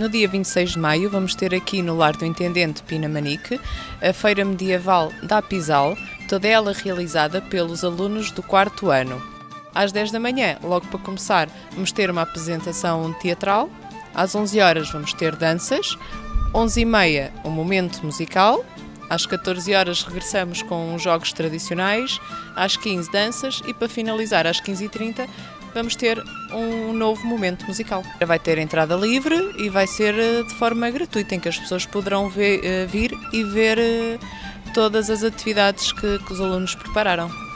No dia 26 de maio vamos ter aqui no Lar do Intendente Pinamanique a Feira Medieval da Apisal, toda ela realizada pelos alunos do 4º ano. Às 10 da manhã, logo para começar, vamos ter uma apresentação teatral. Às 11 horas vamos ter danças. 11h30 um momento musical. Às 14 horas regressamos com jogos tradicionais. Às 15 danças e para finalizar às 15h30 vamos ter um novo momento musical. Vai ter entrada livre e vai ser de forma gratuita, em que as pessoas poderão vir e ver todas as atividades que os alunos prepararam.